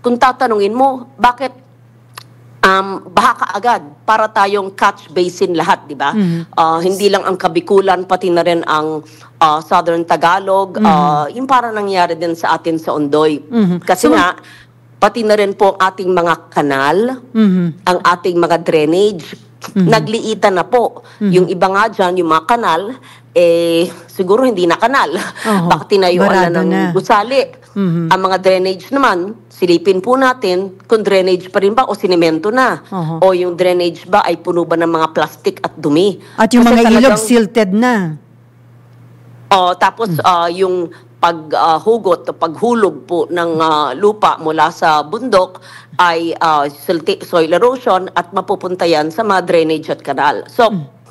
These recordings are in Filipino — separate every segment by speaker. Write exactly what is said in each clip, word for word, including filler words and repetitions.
Speaker 1: kung tatanungin mo, bakit um, baha ka agad para tayong catch basin lahat, di ba?
Speaker 2: Mhm.
Speaker 1: Ah, hindi lang ang Kabikulan, pati na rin ang ah, Southern Tagalog. Ah, yung parang nangyari din sa atin sa Ondoy.
Speaker 2: Mhm.
Speaker 1: Kasi
Speaker 2: So,
Speaker 1: nga, pati na rin po ang ating mga kanal,
Speaker 2: Mhm.
Speaker 1: ang ating mga drainage, nagliitan na po. Yung iba nga dyan, yung mga kanal, eh, siguro hindi na kanal.
Speaker 2: Oho,
Speaker 1: Baka tinayuan na
Speaker 2: barado
Speaker 1: ng
Speaker 2: na.
Speaker 1: gusali.
Speaker 2: Mhm.
Speaker 1: Ang mga drainage naman, silipin po natin kung drainage pa rin ba o sinemento na.
Speaker 2: Oho.
Speaker 1: O yung drainage ba ay puno ba ng mga plastic at dumi.
Speaker 2: At yung
Speaker 1: Kasi
Speaker 2: mga ilog
Speaker 1: talagang-
Speaker 2: silted na.
Speaker 1: Oh, tapos ah, yung paghugot o paghulog po ng ah, lupa mula sa bundok ay ah, silti- soil erosion at mapupunta yan sa mga drainage at kanal. So,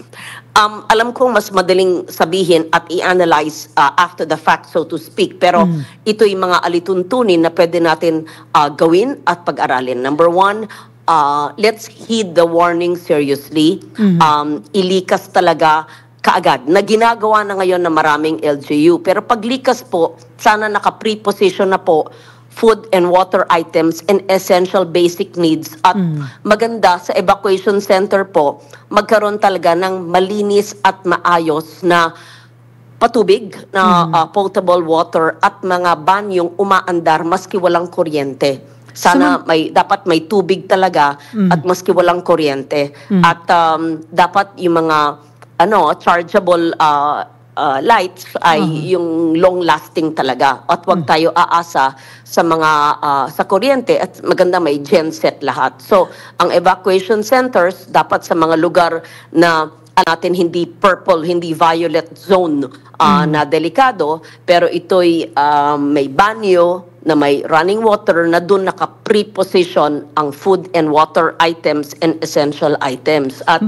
Speaker 1: um, alam kong mas madaling sabihin at i-analyze ah, after the fact, so to speak. Pero ito yung mga alituntunin na pwede natin ah, gawin at pag-aralin. Number one, ah, let's heed the warning seriously. Um, ilikas talaga kaagad na ginagawa na ngayon ng maraming L G U. Pero paglikas po, sana naka-preposition na po food and water items and essential basic needs. At maganda sa evacuation center po, magkaroon talaga ng malinis at maayos na patubig, na ah, potable water at mga banyong umaandar maski walang kuryente. Sana may dapat may tubig talaga at maski walang kuryente. At um, dapat yung mga ano, chargeable uh, uh, lights ay yung long-lasting talaga. At wag tayo aasa sa mga uh, sa kuryente at maganda may genset lahat. So, ang evacuation centers dapat sa mga lugar na natin hindi purple, hindi violet zone uh, na delikado, pero ito'y uh, may banyo na may running water na doon naka-preposition ang food and water items and essential items. At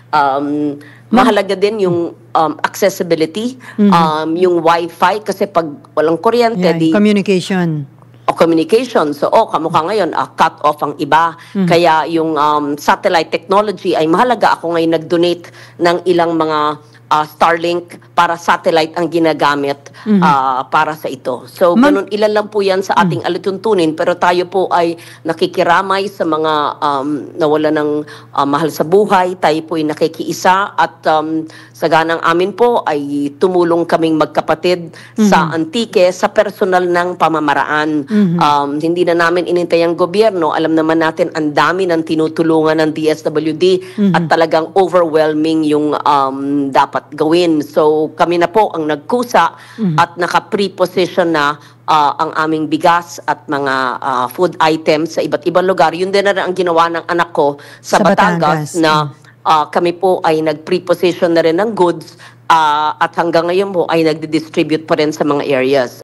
Speaker 1: um, mahalaga din yung um, accessibility, um, yung wifi, kasi pag walang kuryente,
Speaker 2: Yeah,
Speaker 1: di
Speaker 2: communication.
Speaker 1: o communication. So, oh, kamukha ngayon, uh, cut off ang iba. Kaya yung um, satellite technology ay mahalaga. Ako ngayon nag-donate ng ilang mga uh, Starlink para satellite ang ginagamit uh, para sa ito. So,
Speaker 2: Ma-
Speaker 1: ganun, ilan lang po yan sa ating alituntunin. Pero tayo po ay nakikiramay sa mga um, nawala ng uh, mahal sa buhay. Tayo po ay nakikiisa at um, sa ganang amin po ay tumulong kaming magkapatid sa Antique sa personal ng pamamaraan. Um, hindi na namin inintay ang gobyerno. Alam naman natin ang dami ng tinutulungan ng D S W D at talagang overwhelming yung um, dapat gawin. So kami na po ang nagkusa at naka-preposition na uh, ang aming bigas at mga uh, food items sa iba't ibang lugar. Yun din na rin ang ginawa ng anak ko sa,
Speaker 2: Sa
Speaker 1: Batangas,
Speaker 2: Batangas.
Speaker 1: na uh, kami po ay nag-preposition na rin ng goods uh, at hanggang ngayon po ay nagdi-distribute pa rin sa mga areas.